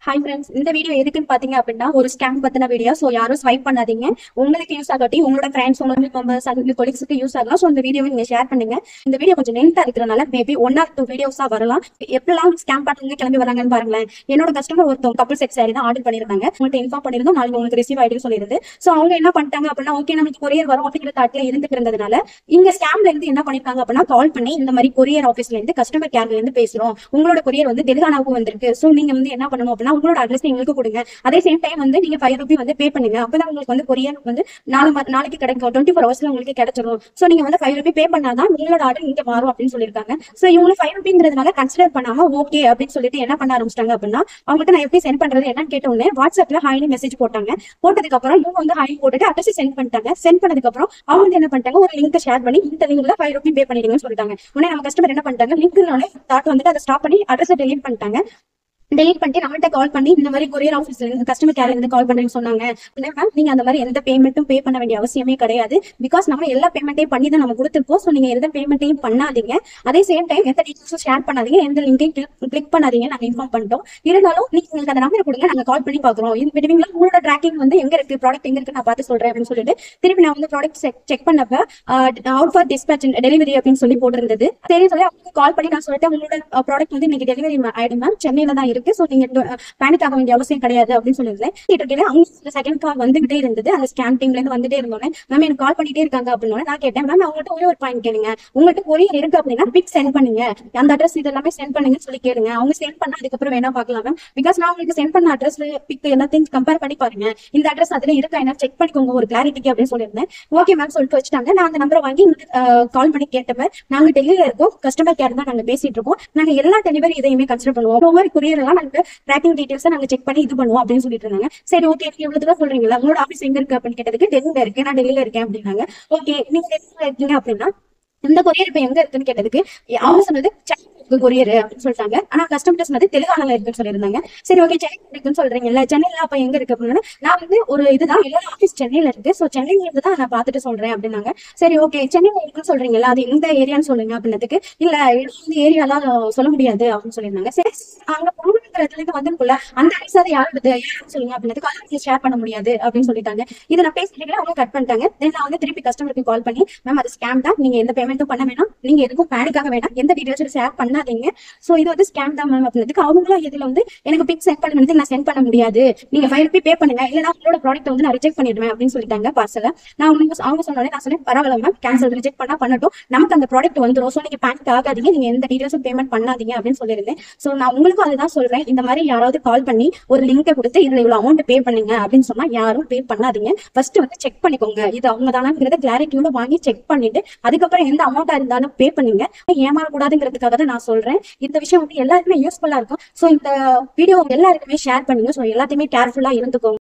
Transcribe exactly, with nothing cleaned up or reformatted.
Hi friends, இந்த video எதுக்குன்னு பாத்தீங்க அப்படின்னா ஒரு ஸ்கேம் பத்தின வீடியோ. ஸோ யாரும் ஸ்வைப் பண்ணாதீங்க. உங்களுக்கு யூஸ் ஆகாட்டி உங்களோட ஃப்ரெண்ட்ஸ், உங்களுக்கு மெம்பர்ஸ், அதுக்கு கொலிக்ஸுக்கு யூஸ் ஆகலாம். ஸோ இந்த வீடியோவை நீங்க ஷேர் பண்ணுங்க. இந்த வீடியோ கொஞ்சம் லென்த்தா இருக்கிறனால மேபி ஒன் ஆர் டூ வீடியோஸா வரலாம். எப்பெல்லாம் ஸ்கேம் பண்ணுங்க கிளம்பி வராங்கன்னு பாருங்களேன். என்னோட கஸ்டமர் ஒருத்தவங்க கப்பல் செட் சாரி தான் ஆர்டர் பண்ணிருந்தாங்க. உங்கள்கிட்ட இன்ஃபார்ம் பண்ணிருந்தோம், நாளைக்கு உங்களுக்கு ரிசீவ் ஆயிடுன்னு சொல்லிருந்து. ஸோ அவங்க என்ன பண்ணிட்டாங்க அப்படின்னா, ஓகே நமக்கு கொரியர் வரும் அப்படிங்கிற தாட்ல இருந்துட்டு இருந்ததுனால இங்க ஸ்கேம்ல இருந்து என்ன பண்ணிருக்காங்க அப்படின்னா, கால் பண்ணி இந்த மாதிரி கொரியர் ஆஃபீஸ்ல இருந்து கஸ்டமர் கேர்ல இருந்து பேசுறோம், உங்களோட கொரியர் வந்து தெலுங்கானாவுக்கு வந்திருக்கு. ஸோ நீங்க வந்து என்ன பண்ணணும் அப்படின்னா, உங்களோட அட்ரஸ் எங்களுக்கு கொடுங்க. அதே சேம் டைம் வந்து நீங்க ஃபைவ் ருபி வந்து பே பண்ணுங்க. அப்பதான் உங்களுக்கு வந்து கொரியர் வந்து நாலு நாளைக்கு கிடைக்கும். டுவெண்ட்டி ஃபோர் ஹவர்ஸ்ல உங்களுக்கு கிடைச்சிடும். சோ நீங்க வந்து ஃபைவ் ருபி பே பண்ணாதான் உங்களோட ஆர்டர் இங்க மாறும் அப்படின்னு சொல்லியிருக்காங்க. சோ இவங்க ஃபைவ் ருபிங்கிறதுனால கன்சிடர் பண்ணாம ஓகே அப்படின்னு சொல்லிட்டு என்ன பண்ண ஆரம்பிச்சிட்டாங்க அப்படின்னா, அவங்களுக்கு நான் எப்படி சென்ட் பண்றது என்னன்னு கேட்ட உடனே வாட்ஸ்அப்ல ஹாய்னு மெசேஜ் போட்டாங்க. போட்டதுக்கு அப்புறம் இவங்க வந்து ஹாய் போட்டுட்டு அட்ரஸ் சென்ட் பண்ணிட்டாங்க. சென்ட் பண்ணதுக்கு அப்புறம் அவங்க வந்து என்ன பண்ணிட்டாங்க, ஒரு லிங்க் ஷேர் பண்ணி இந்த லிங்க்ல ஃபைவ் ருபி பே பண்ணிடுங்கன்னு சொல்லிட்டாங்க. உடனே நம்ம கஸ்டமர் என்ன பண்ணிட்டாங்க, லிங்க் தாட் வந்துட்டு அதை ஸ்டாப் பண்ணி அட்ரஸ் டெலீட் பண்ணிட்டாங்க. டெலிட் பண்ணிட்டு நம்மள்ட்ட கால் பண்ணி இந்த மாதிரி கொரியர் ஆஃபீஸ்ல இருந்து கஸ்டமர் கேர்ல இருந்து கால் பண்ணி சொன்னாங்க. மேம் நீங்க அந்த மாதிரி எந்த பேமெண்ட்டும் பே பண்ண வேண்டிய அவசியமே கிடையாது. பிகாஸ் நம்ம எல்லா பேமெண்ட்டையும் பண்ணி தான் நம்ம கொடுத்துருப்போம். ஸோ நீங்க எந்த பேமெண்ட்டையும் பண்ணாதீங்க. அதே சேம் டைம் எந்த டீட்டெயில்ஸும் ஷேர் பண்ணாதீங்க, எந்த லிங்கையும் கிளிக் பண்ணாதீங்க. நாங்க இன்ஃபார்ம் பண்ணிட்டோம். இருந்தாலும் நீங்க உங்களுக்கு அந்த நம்பர் கொடுங்க, நாங்க கால் பண்ணி பாக்குறோம். இது விடுவீங்களா, உங்களோட ட்ராக்கிங் வந்து எங்க இருக்கு, ப்ராடக்ட் எங்க இருக்கு நான் பார்த்து சொல்றேன் அப்படின்னு சொல்லிட்டு திருப்பி நான் வந்து ப்ராடக்ட் செக் பண்ணப்ப அவுட் ஃபார் டிஸ்பேச் டெலிவரி அப்படின்னு சொல்லி போட்டிருந்தது. சரி சொல்லி அவங்க கால் பண்ணி நான் சொல்லிட்டு உங்களோட ப்ராடக்ட் வந்து இன்னைக்கு டெலிவரி ஆயிடும் மேம், சென்னையில தான் இருக்கு. ஸோ நீங்க பேனிக் ஆக வேண்டிய அவசியம் கிடையாது அப்படின்னு சொல்லியிருந்தேன். அவங்க செகண்ட் கால் வந்துகிட்டே இருந்தது. அந்த ஸ்கேம் டீம்ல இருந்து வந்துட்டே இருந்தோன்னே மேம் எனக்கு கால் பண்ணிட்டே இருக்காங்க அப்படின்னு நான் கேட்டேன். மேம் அவங்கள்ட்ட ஒரே ஒரு பாயிண்ட் கேளுங்க, உங்கள்கிட்ட கொரியர் இருக்கு அப்படின்னா பிக் சென்ட் பண்ணுங்க, அந்த அட்ரஸ் இது எல்லாமே சென்ட் பண்ணுங்கன்னு சொல்லி கேளுங்க. அவங்க சென்ட் பண்ணா அதுக்கப்புறம் வேணா பாக்கலாம் மேம். பிகாஸ் நான் உங்களுக்கு சென்ட் பண்ண அட்ரஸ் பிக் எல்லாத்தையும் கம்பேர் பண்ணி பாருங்க, இந்த அட்ரஸ் அதுல இருக்கா என்ன செக் பண்ணிக்கோங்க ஒரு கிளாரிட்டிக்கு அப்படின்னு சொல்லியிருந்தேன். ஓகே மேம் சொல்லிட்டு வச்சுட்டாங்க. நான் அந்த நம்பரை வாங்கி கால் பண்ணி கேட்டப்ப நாங்க டெல்லியில இருக்கோம், கஸ்டமர் கேர் தான் நாங்க பேசிட்டு இருக்கோம், நாங்க எல்லா டெலிவரி இதையுமே கன்சிடர் பண்ணுவோம், ஒவ்வொரு கொரியர் எல்லாம் நாங்க ட்ராக்கிங் டீடைல்ஸ் நாங்க செக் பண்ணி இது பண்ணுவோம் அப்படின்னு சொல்லிட்டு இருந்தாங்க. சரி ஓகே நீங்க இவ்வளவு தூரம் சொல்றீங்களா, உங்களோட ஆபீஸ் எங்க இருக்கு அப்படின்னு கேட்டதுக்கு டெல்லியில இருக்கு, நான் டெல்லியில இருக்கேன் அப்படின்னாங்க. ஓகே நீங்க டெல்லியில இருக்கீங்க அப்படின்னா இந்த கொரியர் இப்ப எங்க இருக்குன்னு கேட்டதுக்கு அவங்க சொன்னது கொரியர் அப்படின்னு சொல்லிட்டாங்க. ஆனா கஸ்டமர் சொன்னது தெலுங்கானால இருக்குன்னு சொல்லியிருந்தாங்க. சரி ஓகே சென்னை இருக்குன்னு சொல்றீங்கல்ல, சென்னையில அப்ப எங்க இருக்கு அப்படின்னா நான் வந்து ஒரு இதுதான் என்னோட ஆபீஸ் சென்னையில இருக்கு, சோ சென்னையில இருந்து தான் நான் பாத்துட்டு சொல்றேன் அப்படின்னாங்க. சரி ஓகே சென்னையில இருக்குன்னு சொல்றீங்கல்ல, அது எந்த ஏரியான்னு சொல்லுங்க அப்படின்னதுக்கு இல்ல இந்த ஏரியாலாம் சொல்ல முடியாது அப்படின்னு சொல்லியிருந்தாங்க. சரி அங்க பொருளுங்கிறதுல இருந்து வந்துருக்குள்ள அந்த ஐஸ் அதை யாரோடது யாருன்னு சொல்லுங்க அப்படின்னதுக்கு அதை ஷேர் பண்ண முடியாது அப்படின்னு சொல்லிட்டாங்க. இதை நான் பேசிட்டு அவங்க கட் பண்ணிட்டாங்க. தென் நான் வந்து திருப்பி கஸ்டமருக்கு கால் பண்ணி மேம் அது ஸ்கேம் தான், நீங்க எந்த பேமெண்ட்டும் பண்ண வேணாம், நீங்க எதுக்கும் பேனிக் ஆக வேண்டாம், எந்த டீடைல்ஸும் ஷேர் பண்ணாதீங்க. சோ இது வந்து ஸ்கேம் தான் மேம் அப்படினதுக்கு அவங்களும் இதுல வந்து எனக்கு பிக் சென்ட் பண்ணுறது நான் சென்ட் பண்ண முடியாது, நீங்க ஃபைவ் ருபி பே பண்ணுங்க, இல்லனா உங்களோட ப்ராடக்ட் வந்து நான் ரிஜெக்ட் பண்ணிடுவேன் அப்படின்னு சொல்லிட்டாங்க பார்சல. நான் அவங்க அவங்க சொன்னோடனே நான் சொன்னேன் பரவாயில்ல மேம், கேன்சல் ரிஜெக்ட் பண்ணா பண்ணட்டும், நமக்கு அந்த ப்ராடக்ட் வந்துடும். ஸோ நீங்க பேனிக் ஆகாதீங்க, நீங்க எந்த டீடைல்ஸும் பேமெண்ட் பண்ணாதீங்க அப்படின்னு சொல்லியிருந்தேன். ஸோ நான் உங்களுக்கும் அதுதான் சொல்றேன், இந்த மாதிரி யாராவது கால் பண்ணி ஒரு லிங்கை கொடுத்து இதுல இவ்வளவு அமௌண்ட் பே பண்ணுங்க அப்படின்னு சொன்னா யாரும் பே பண்ணாதீங்க. ஃபர்ஸ்ட் வந்து செக் பண்ணிக்கோங்க, இது அவங்க தானாங்கிறத கிளாரிட்டியோட வாங்கி செக் பண்ணிட்டு அதுக்கப்புறம் எந்த அமௌண்டா இருந்தாலும் பே பண்ணுங்க. ஏமாறக்கூடாதுங்கிறதுக்காக தான் நான் சொல்றேன். இந்த விஷயம் வந்து எல்லாருக்குமே யூஸ்ஃபுல்லா இருக்கும். சோ இந்த வீடியோ எல்லாருக்குமே ஷேர் பண்ணுங்க. சோ எல்லாத்தையுமே கேர்ஃபுல்லா இருந்துக்கோங்க.